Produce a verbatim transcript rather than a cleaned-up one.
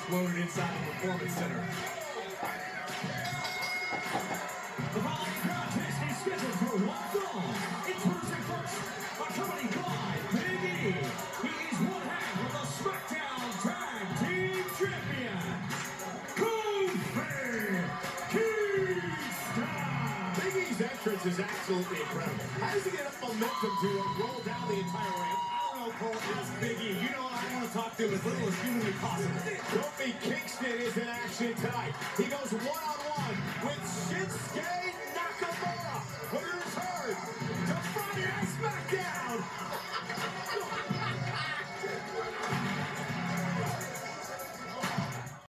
exploded inside the Performance Center. The following contest is scheduled for one fall. Introducing first, accompanied by Big E. He is one half of the SmackDown Tag Team Champion, Kofi Kingston. Big E's entrance is absolutely incredible. How does he get enough momentum to roll down the entire ramp? I don't know, Cole. Ask Big E. You know what? I want to talk to him as little as humanly possible. Kofi Kingston is in action tonight. He goes one-on-one with Shinsuke Nakamura.